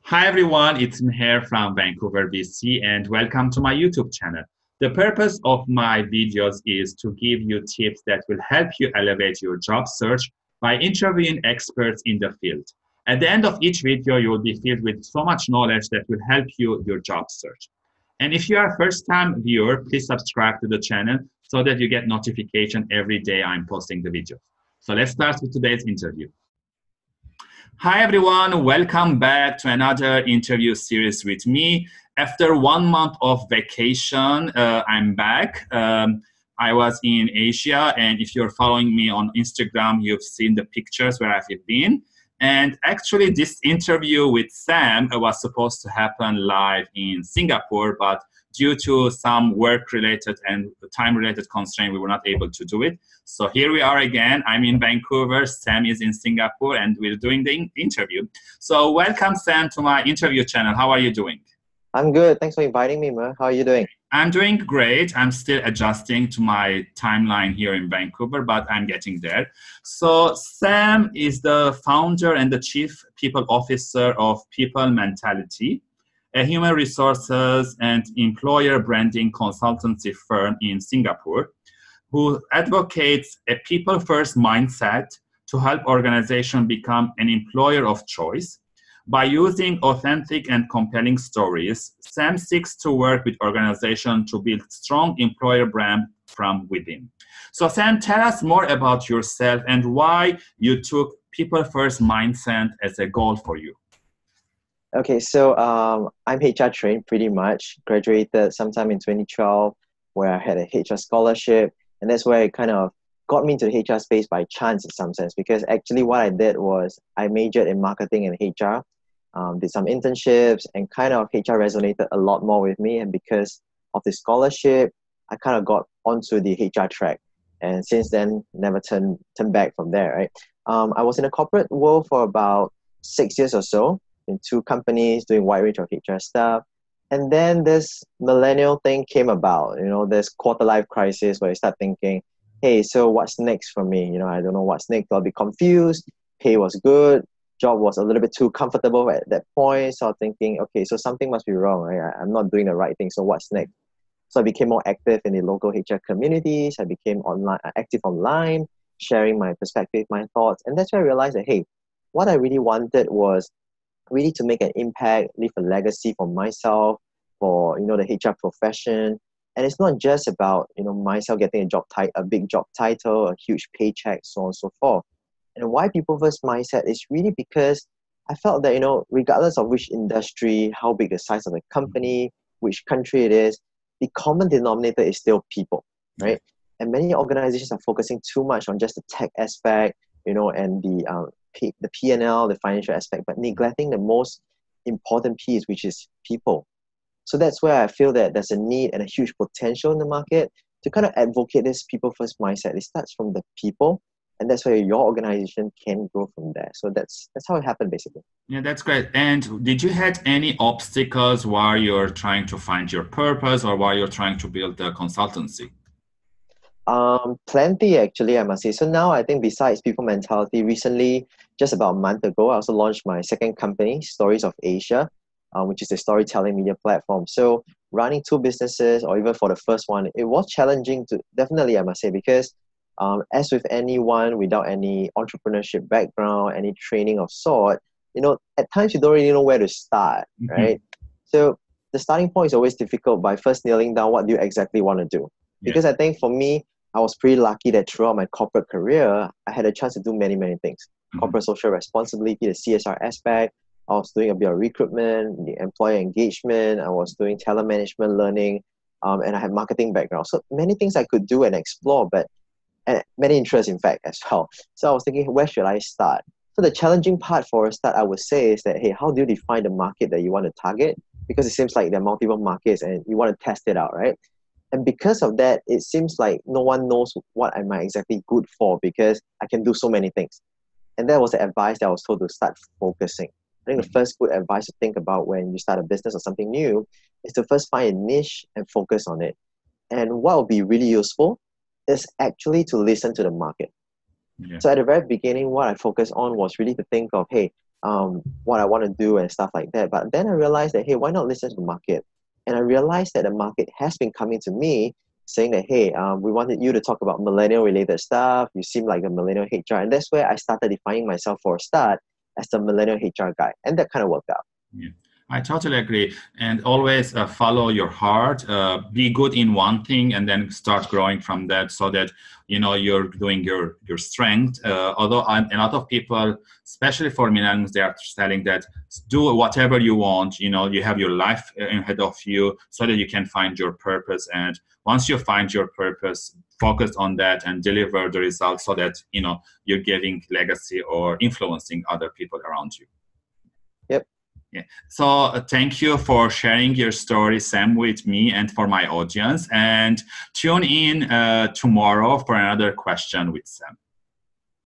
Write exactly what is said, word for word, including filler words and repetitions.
Hi everyone, it's Meher from Vancouver, B C, and welcome to my YouTube channel. The purpose of my videos is to give you tips that will help you elevate your job search by interviewing experts in the field. At the end of each video, you will be filled with so much knowledge that will help you your job search. And if you are a first-time viewer, please subscribe to the channel so that you get notification every day I'm posting the video. So let's start with today's interview. Hi everyone, welcome back to another interview series with me. After one month of vacation, uh, I'm back. Um, I was in Asia, and if you're following me on Instagram, you've seen the pictures where I've been. And actually, this interview with Sam was supposed to happen live in Singapore, but due to some work-related and time-related constraint, we were not able to do it. So here we are again. I'm in Vancouver, Sam is in Singapore, and we're doing the interview. So welcome, Sam, to my interview channel. How are you doing? I'm good. Thanks for inviting me, Mer. How are you doing? I'm doing great. I'm still adjusting to my timeline here in Vancouver, but I'm getting there. So Sam is the founder and the chief people officer of People Mentality, a human resources and employer branding consultancy firm in Singapore, who advocates a people-first mindset to help organizations become an employer of choice. By using authentic and compelling stories, Sam seeks to work with organizations to build strong employer brand from within. So Sam, tell us more about yourself and why you took people-first mindset as a goal for you. Okay, so um, I'm H R trained pretty much. Graduated sometime in twenty twelve, where I had a H R scholarship, and that's where it kind of got me into the H R space by chance in some sense, because actually what I did was I majored in marketing and H R, um, did some internships, and kind of H R resonated a lot more with me. And because of the scholarship, I kind of got onto the H R track, and since then, never turned turned back from there. Right? Um, I was in the corporate world for about six years or so, in two companies doing a wide range of H R stuff. And then this millennial thing came about, you know, this quarter life crisis where you start thinking, hey, so what's next for me? You know, I don't know what's next. I'll be confused. Pay was good. Job was a little bit too comfortable at that point. So I'm thinking, okay, so something must be wrong. Right? I'm not doing the right thing. So what's next? So I became more active in the local H R communities. I became online, active online, sharing my perspective, my thoughts. And that's where I realized that, hey, what I really wanted was really to make an impact, leave a legacy for myself, for, you know, the H R profession. And it's not just about, you know, myself getting a job title, a big job title, a huge paycheck, so on and so forth. And why people first mindset is really because I felt that, you know, regardless of which industry, how big the size of the company, which country it is, the common denominator is still people, right? And many organizations are focusing too much on just the tech aspect, you know, and the um, P, the P and L, the financial aspect, but neglecting the most important piece, which is people. So that's where I feel that there's a need and a huge potential in the market to kind of advocate this people-first mindset. It starts from the people, and that's where your organization can grow from there. So that's that's how it happened, basically. Yeah, that's great. And did you had any obstacles while you're trying to find your purpose or while you're trying to build the consultancy? Um, plenty actually, I must say. So now I think besides People Mentality, recently, just about a month ago, I also launched my second company, Stories of Asia, um, which is a storytelling media platform. So running two businesses, or even for the first one, it was challenging to, definitely I must say, because um, as with anyone without any entrepreneurship background, any training of sort, you know, at times you don't really know where to start, Mm-hmm. right? So the starting point is always difficult by first nailing down what do you exactly want to do. Because Yeah. I think for me, I was pretty lucky that throughout my corporate career, I had a chance to do many, many things. Mm-hmm. Corporate social responsibility, the C S R aspect. I was doing a bit of recruitment, the employer engagement. I was doing talent management learning, um, and I had marketing background. So many things I could do and explore, but and many interests, in fact, as well. So I was thinking, where should I start? So the challenging part for a start, I would say, is that, hey, how do you define the market that you want to target? Because it seems like there are multiple markets and you want to test it out, right? And because of that, it seems like no one knows what am I exactly good for, because I can do so many things. And that was the advice that I was told to start focusing. I think the first good advice to think about when you start a business or something new is to first find a niche and focus on it. And what will be really useful is actually to listen to the market. Yeah. So at the very beginning, what I focused on was really to think of, hey, um, what I want to do and stuff like that. But then I realized that, hey, why not listen to the market? And I realized that the market has been coming to me saying that, hey, um, we wanted you to talk about millennial related stuff. You seem like a millennial H R. And that's where I started defining myself for a start as the millennial H R guy. And that kind of worked out. Yeah, I totally agree. And always uh, follow your heart. Uh, be good in one thing, and then start growing from that, so that you know you're doing your your strength. Uh, although I'm, a lot of people, especially for millennials, they are telling that do whatever you want. You know, you have your life ahead of you, so that you can find your purpose. And once you find your purpose, focus on that and deliver the results, so that you know you're giving legacy or influencing other people around you. Yep. Yeah. So uh, thank you for sharing your story, Sam, with me and for my audience. And tune in uh, tomorrow for another question with Sam.